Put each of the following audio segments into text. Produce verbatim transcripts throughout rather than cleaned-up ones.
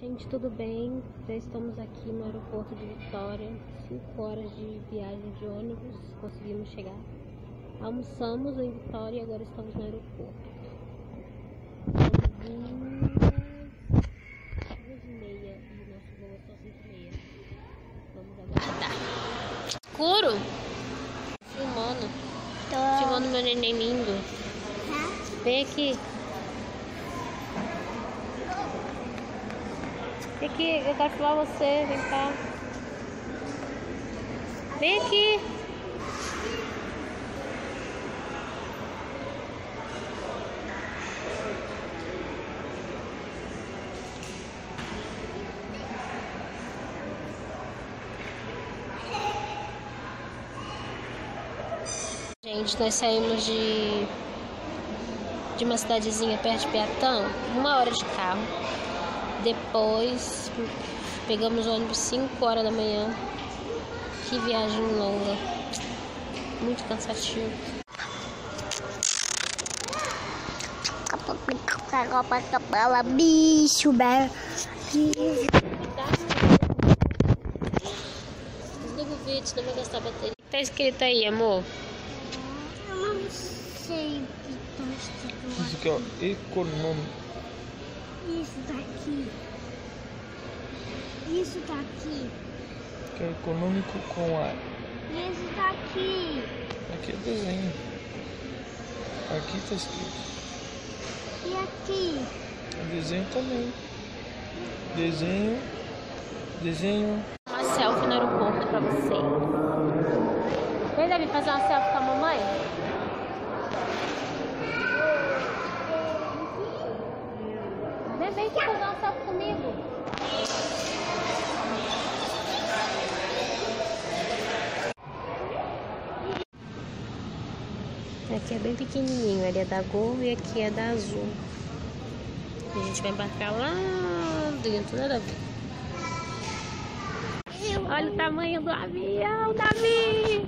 Gente, tudo bem? Já estamos aqui no aeroporto de Vitória. cinco horas de viagem de ônibus. Conseguimos chegar. Almoçamos em Vitória e agora estamos no aeroporto. duas e meia e o nosso voo é só cinco e meia. Vamos aguardar. Escuro? Filmando. Tô. Filmando meu neném lindo. Tá? Vem aqui. Vem aqui, eu quero filmar você. Vem cá. Vem aqui. Gente, nós saímos de, de uma cidadezinha perto de Piatã, uma hora de carro. Depois pegamos o ônibus cinco horas da manhã. Que viagem longa, muito cansativo. Capela, bicho, velho. Desliga o vídeo, senão vai gastar a bateria. O que tá escrito aí, amor? Eu não sei o que tá escrito. Isso aqui, ó, econômico. Isso daqui. Isso daqui. Que é econômico com ar. Isso daqui. Aqui é desenho. Aqui tá escrito. E aqui? Desenho também. Desenho. Desenho. Uma selfie no aeroporto pra você. Vem, Davi, fazer uma selfie com a mamãe? Vem, vem aqui fazer uma selfie comigo. Aqui é bem pequenininho, ali é da Gol e aqui é da Azul. A gente vai embarcar lá dentro, né, Davi? Olha o tamanho do avião, Davi!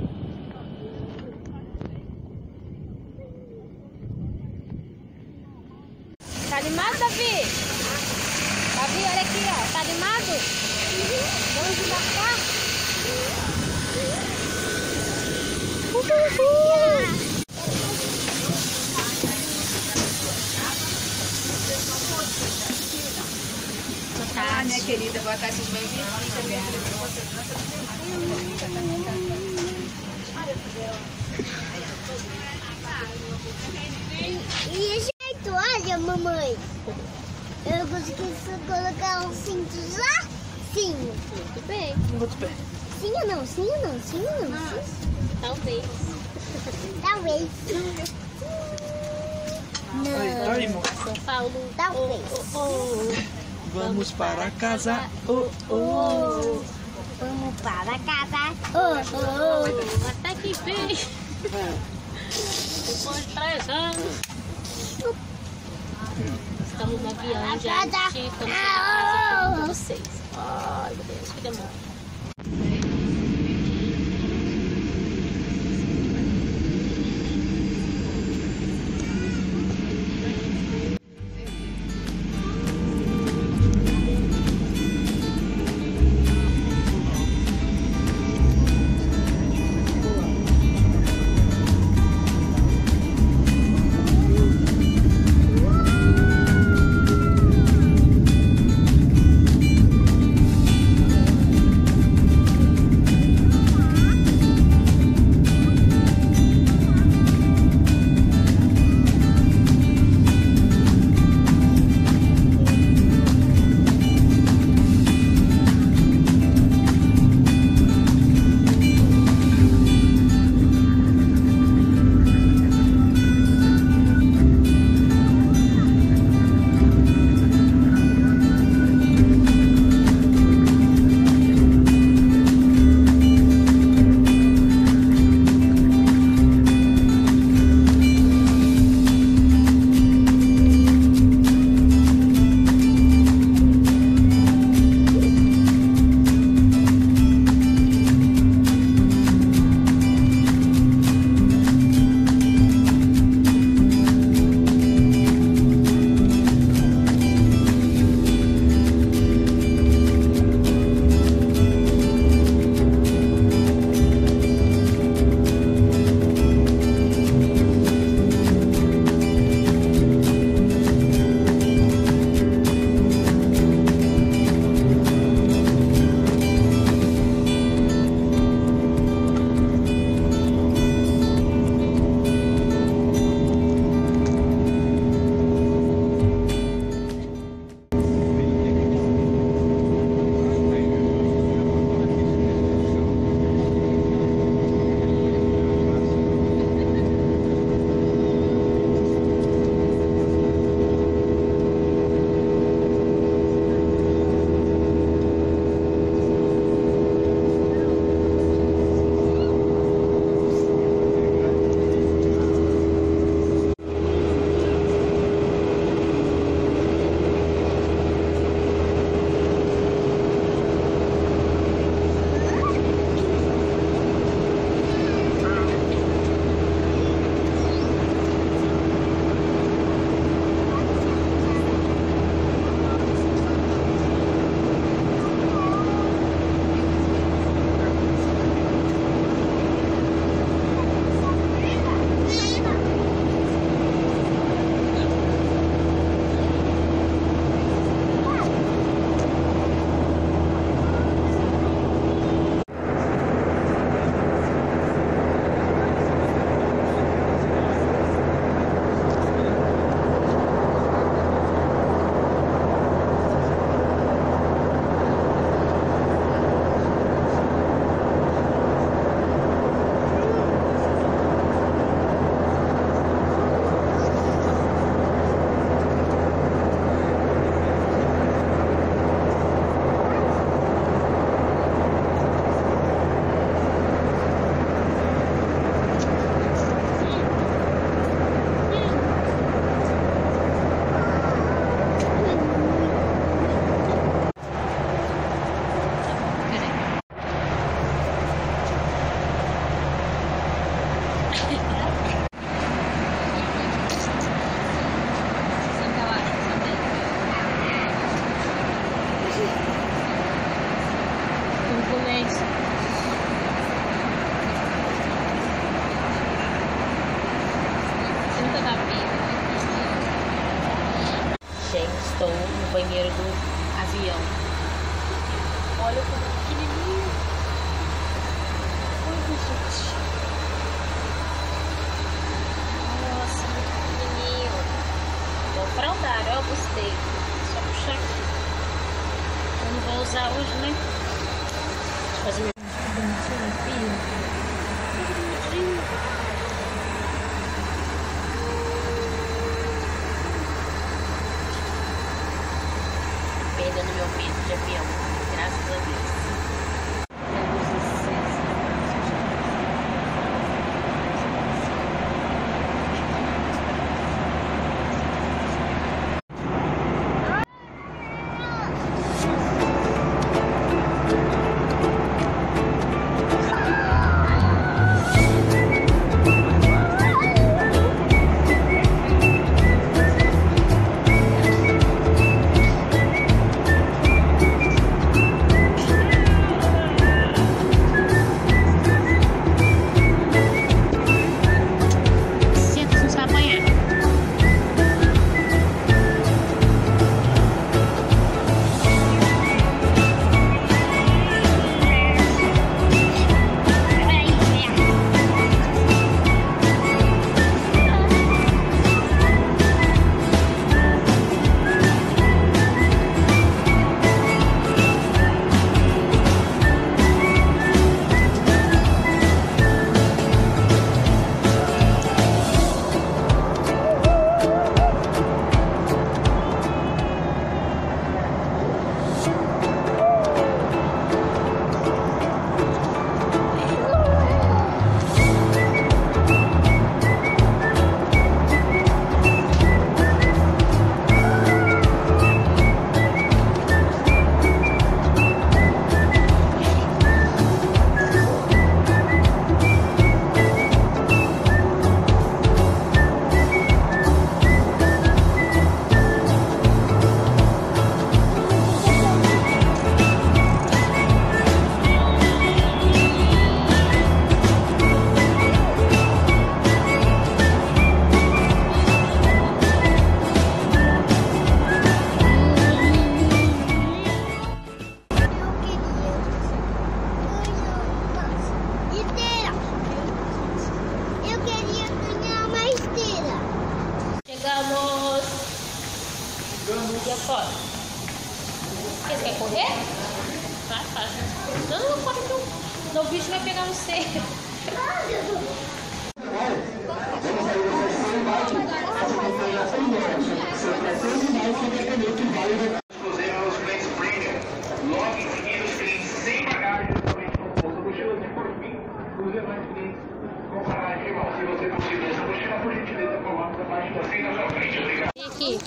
Tá animado, Davi? Davi, olha aqui, ó. Tá animado? Vamos embarcar? Uhul! Olá, minha querida, boa tarde, seja bem-vinda. E jeito, olha, mamãe. Eu consegui colocar um cinto lá? Sim. Muito bem. Muito bem. Sim ou não? Sim ou não? Sim ou não? Sim. Talvez. Talvez. Não. Aí, amor. São Paulo. Talvez. Oh, oh, Vamos para casa. Oh, oh. Oh. Vamos para casa. Oh, oh, oh. Até que bem. Depois de três anos. Estamos no avião, gente. Estamos na casa com vocês. Ai, meu Deus, que demora. avião. Olha como é pequenininho. Olha, gente. Nossa, muito pequenininho. Vou fraldar, ó, eu gostei. Só puxar aqui. Eu não vou usar hoje, né? Deixa eu fazer um bonitinho aqui. Perdendo meu medo de avião, graças a Deus. E agora? Você quer correr? Tá fácil. Não, não corre não. Senão o bicho vai pegar você. Logo em seguida, os clientes sem bagagem, justamente com bolsa mochila, e por fim, os demais clientes com bagagem igual. Se você não tiver essa mochila, por gentileza, coloque a parte da frente na sua frente. Obrigado. Vem aqui.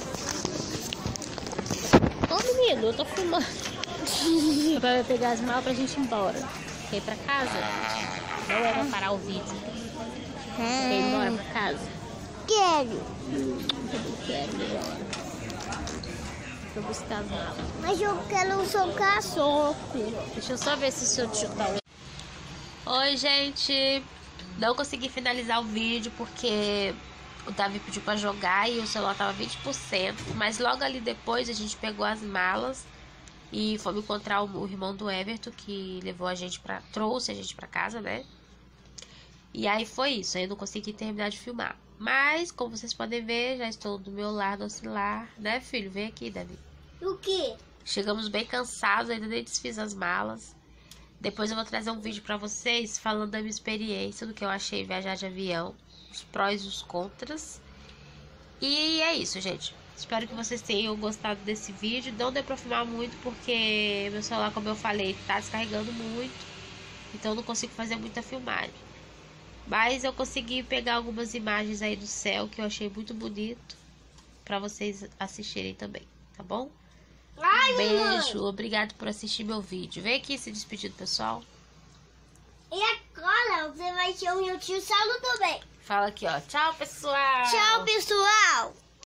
Ô menino, eu tô filmando. Pra pegar as malas pra gente ir embora. Quer ir pra casa? Não é pra parar o vídeo. Quer ir embora pra casa? Quero. Eu quero ir embora. Vou buscar as malas. Mas eu quero um socar soco. Deixa eu só ver se o seu tio tá. Oi, gente. Não consegui finalizar o vídeo porque o Davi pediu pra jogar e o celular tava vinte por cento. Mas logo ali depois a gente pegou as malas e fomos encontrar o, o irmão do Everton, que levou a gente pra. Trouxe a gente pra casa, né? E aí foi isso. Aí eu não consegui terminar de filmar. Mas, como vocês podem ver, já estou do meu lar do oscilar. Né, filho? Vem aqui, Davi. O quê? Chegamos bem cansados, ainda nem desfiz as malas. Depois eu vou trazer um vídeo pra vocês falando da minha experiência, do que eu achei viajar de avião, os prós e os contras. E é isso, gente. Espero que vocês tenham gostado desse vídeo. Não deu pra filmar muito porque meu celular, como eu falei, tá descarregando muito. Então eu não consigo fazer muita filmagem. Mas eu consegui pegar algumas imagens aí do céu que eu achei muito bonito pra vocês assistirem também, tá bom? Ai, Um beijo, mamãe. obrigado por assistir meu vídeo. Vem aqui se despedir do pessoal. E agora você vai ter o meu tio Saulo também. Fala aqui, ó. Tchau, pessoal. Tchau, pessoal.